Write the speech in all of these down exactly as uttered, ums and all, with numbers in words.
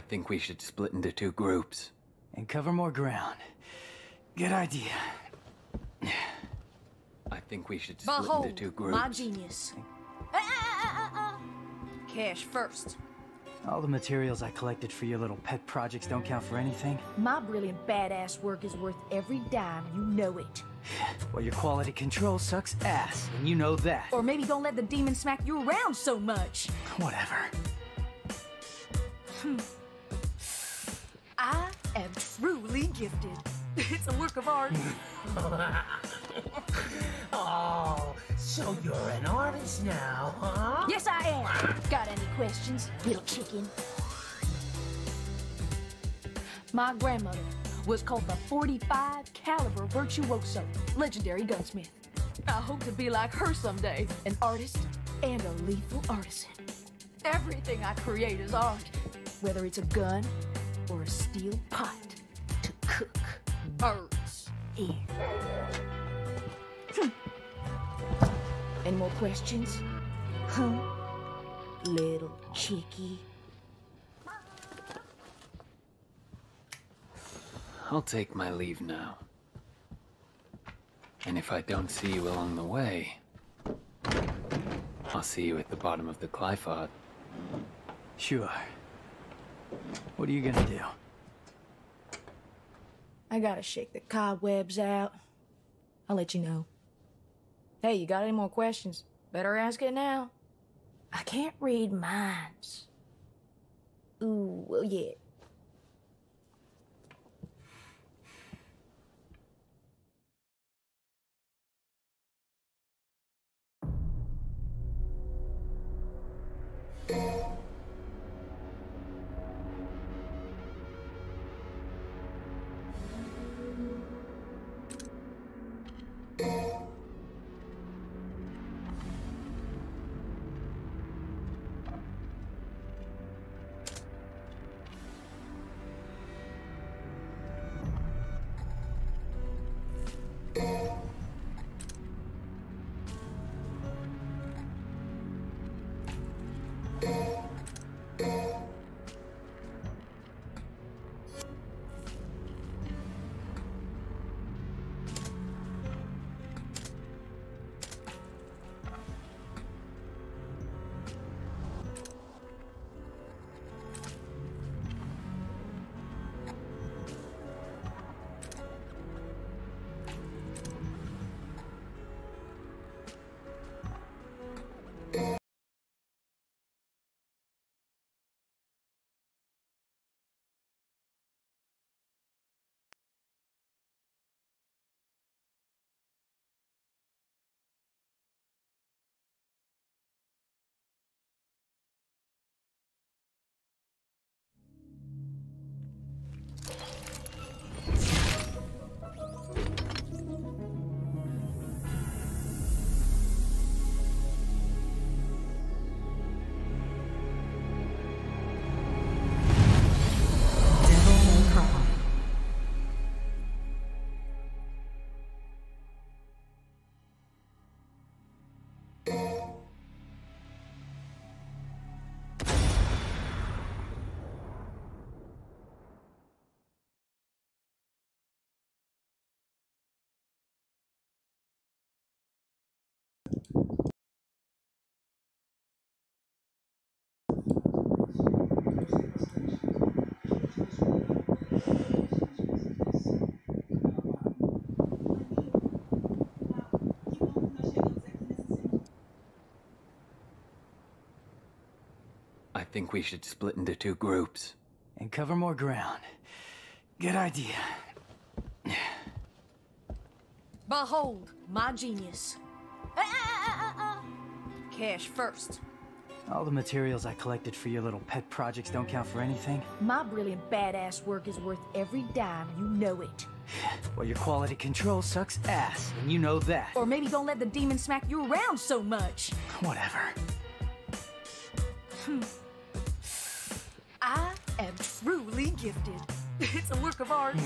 think we should split into two groups. And cover more ground. Good idea. I think we should split Behold, into two groups. my genius. Ah, ah, ah, ah, ah. Cash first. All the materials I collected for your little pet projects don't count for anything? My brilliant badass work is worth every dime, you know it. Well, your quality control sucks ass, and you know that. Or maybe don't let the demon smack you around so much. Whatever. Hmm. I am truly gifted. It's a work of art. Oh, so you're an artist now, huh? Yes, I am. Got any questions, little chicken? My grandmother was called the forty-five caliber virtuoso, legendary gunsmith. I hope to be like her someday, an artist and a lethal artisan. Everything I create is art, whether it's a gun or a steel pot to cook birds in. Hmm. Any more questions? Huh? Little chickie. I'll take my leave now. And if I don't see you along the way, I'll see you at the bottom of the Qliphoth. Sure. What are you gonna do? I gotta shake the cobwebs out. I'll let you know. Hey, you got any more questions? Better ask it now. I can't read minds. Ooh, well, yeah. I think we should split into two groups. And cover more ground. Good idea. Behold, my genius. Ah, ah, ah, ah. Cash first. All the materials I collected for your little pet projects don't count for anything? My brilliant badass work is worth every dime, you know it. Well, your quality control sucks ass, and you know that. Or maybe don't let the demon smack you around so much. Whatever. Hmm. I am truly gifted. It's a work of art.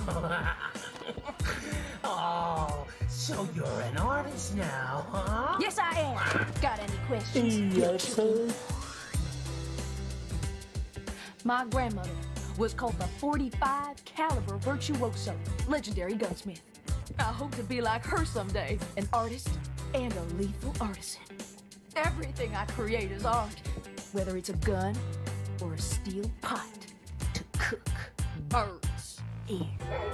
Oh, so you're an artist now, huh? Yes, I am. Got any questions? Yes, sir. My grandmother was called the forty-five caliber virtuoso, legendary gunsmith. I hope to be like her someday, an artist and a lethal artisan. Everything I create is art, whether it's a gun or a steel pot to cook birds in.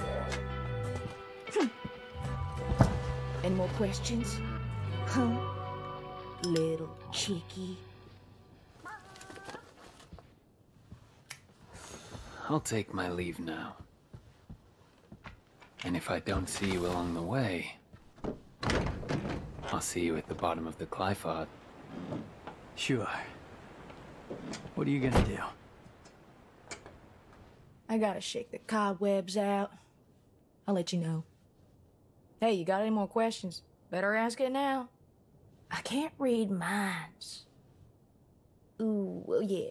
Hmm. Any more questions? Huh? Little chickie. I'll take my leave now. And if I don't see you along the way, I'll see you at the bottom of the Qliphoth. Sure. What are you gonna do? I gotta shake the cobwebs out. I'll let you know. Hey, you got any more questions? Better ask it now. I can't read minds. Ooh, well, yeah.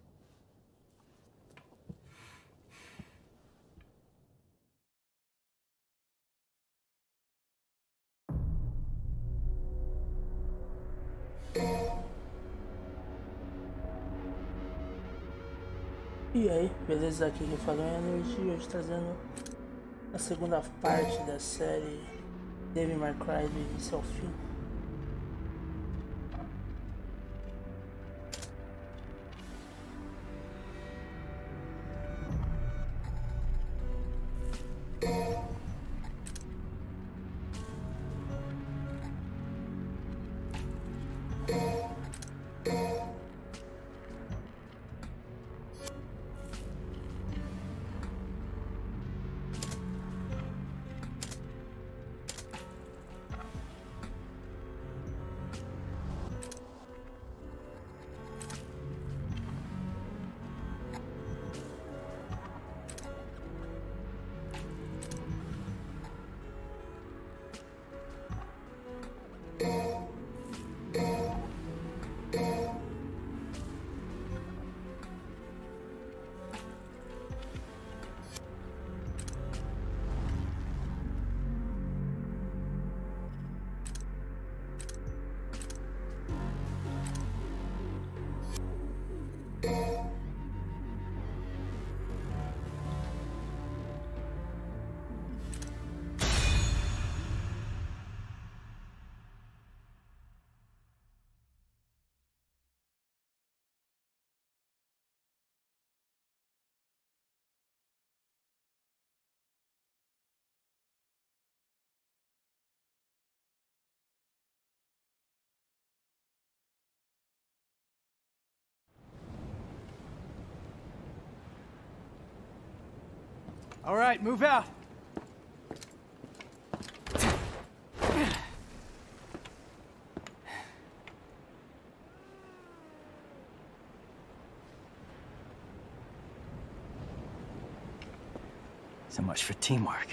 E aí, beleza? Aqui quem fala é a Energia, hoje trazendo a segunda parte da série Devil May Cry do início ao fim. All right, move out. So much for teamwork.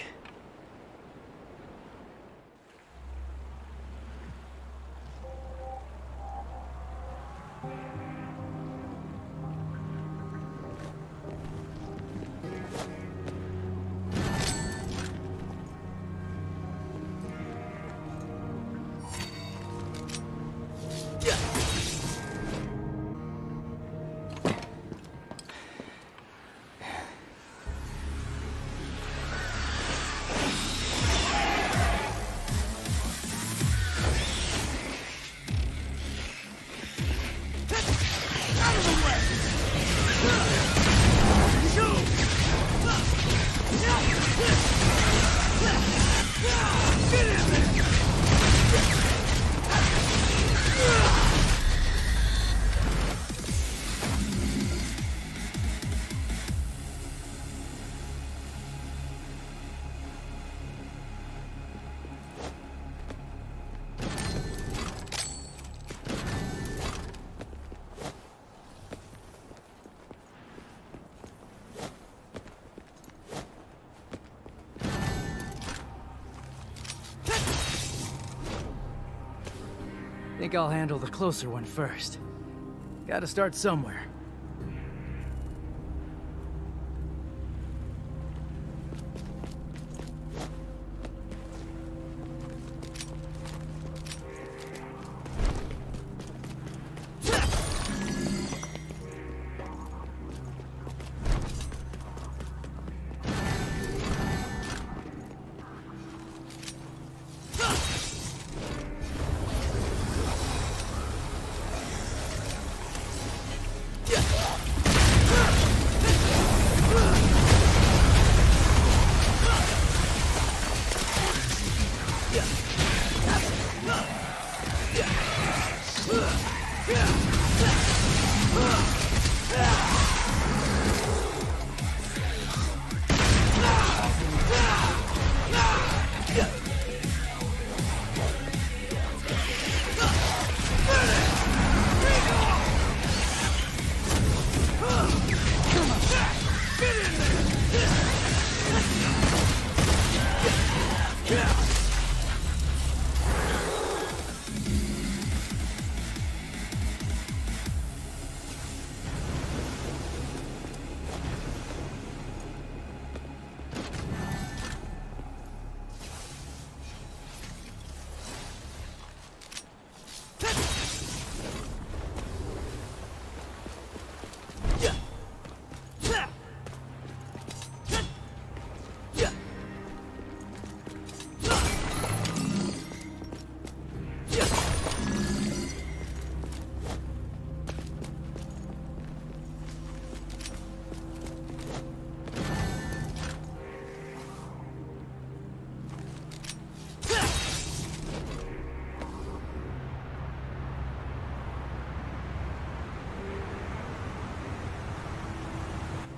Think I'll handle the closer one first. Gotta start somewhere.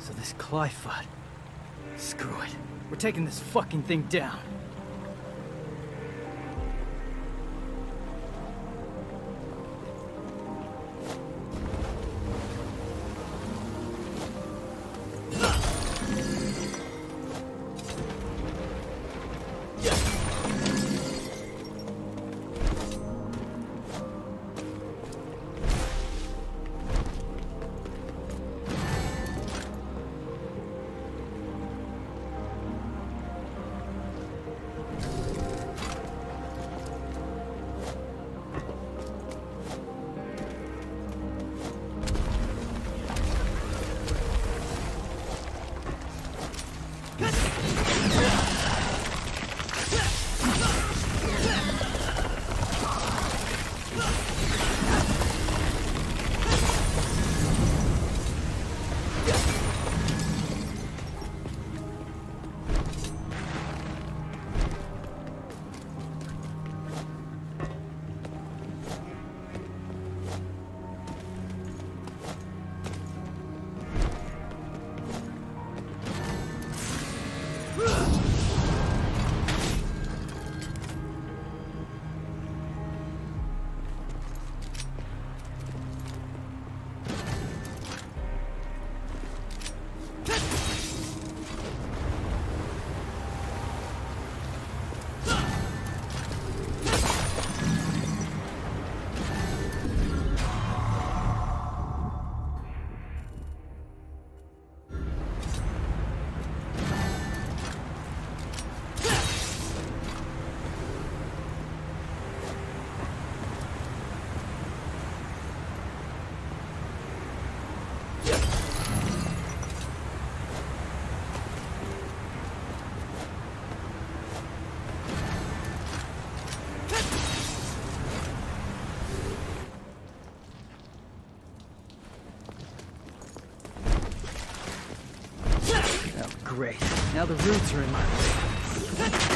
So this Clyfod. Screw it. We're taking this fucking thing down. Great. Now the roots are in my way.